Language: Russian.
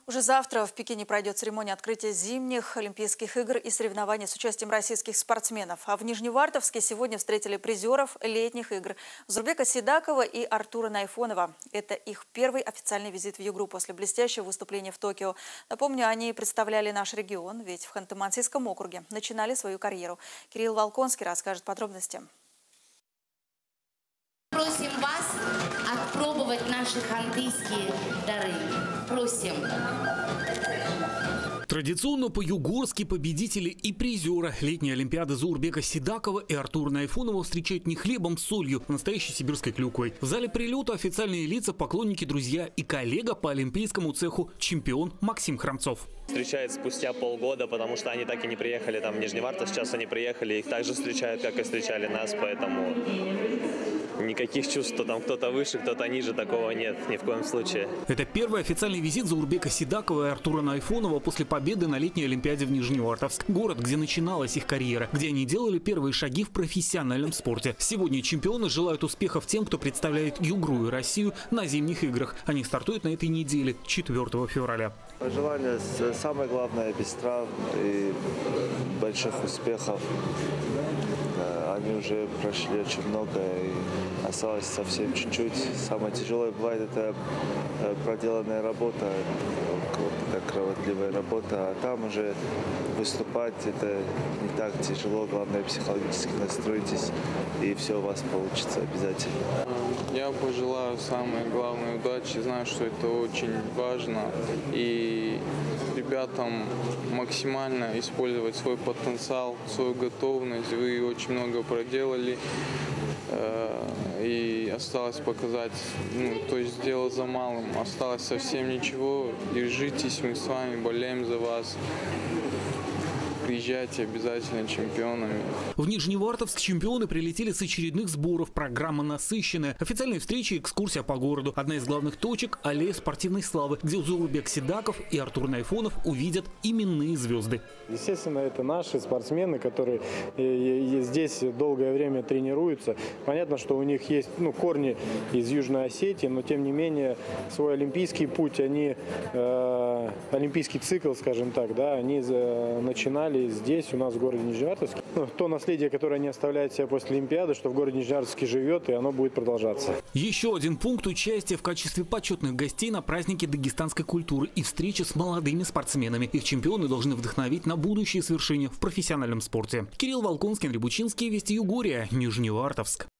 Уже завтра в Пекине пройдет церемония открытия зимних Олимпийских игр и соревнований с участием российских спортсменов. А в Нижневартовске сегодня встретили призеров летних игр Зурбека Сидакова и Артура Найфонова. Это их первый официальный визит в Югру после блестящего выступления в Токио. Напомню, они представляли наш регион, ведь в Ханты-Мансийском округе начинали свою карьеру. Кирилл Волконский расскажет подробности. Просим вас отпробовать наши хантыйские дары. Просим. Традиционно по-югорски победители и призеры летней Олимпиады Зурбека Сидакова и Артура Найфонова встречают не хлебом с солью, а настоящей сибирской клюквой. В зале прилета официальные лица, поклонники, друзья и коллега по олимпийскому цеху чемпион Максим Храмцов. Встречают спустя полгода, потому что они так и не приехали в Нижневартовск. Сейчас они приехали, их также встречают, как и встречали нас, поэтому никаких чувств, что там кто-то выше, кто-то ниже, такого нет ни в коем случае. Это первый официальный визит Зурбека Сидакова и Артура Найфонова после победы на летней Олимпиаде в Нижневартовск. Город, где начиналась их карьера, где они делали первые шаги в профессиональном спорте. Сегодня чемпионы желают успехов тем, кто представляет Югру и Россию на зимних играх. Они стартуют на этой неделе, 4 февраля. Желание самое главное – без травм и больших успехов. Они уже прошли очень много и осталось совсем чуть-чуть. Самое тяжелое бывает – это проделанная работа, такая кропотливая работа. А там уже выступать – это не так тяжело. Главное, психологически настройтесь, и все у вас получится обязательно. Я пожелаю самой главной удачи. Знаю, что это очень важно. И ребятам максимально использовать свой потенциал, свою готовность. Вы очень много проделали. И осталось показать, то есть дело за малым. Осталось совсем ничего. Держитесь, мы с вами болеем за вас. Приезжайте обязательно чемпионами. В Нижневартовск чемпионы прилетели с очередных сборов. Программа насыщенная. Официальные встречи и экскурсия по городу. Одна из главных точек – аллея спортивной славы, где Зурбек Сидаков и Артур Найфонов увидят именные звезды. Естественно, это наши спортсмены, которые здесь долгое время тренируются. Понятно, что у них есть корни из Южной Осетии, но тем не менее свой олимпийский путь, олимпийский цикл, скажем так, да, они начинали здесь, у нас в городе Нижневартовске. То наследие, которое они оставляют себе после Олимпиады, что в городе Нижневартовске живет, и оно будет продолжаться. Еще один пункт – участия в качестве почетных гостей на празднике дагестанской культуры и встречи с молодыми спортсменами. Их чемпионы должны вдохновить на будущие свершения в профессиональном спорте. Кирилл Волконский, Андрей Бучинский, Вести Югория, Нижневартовск.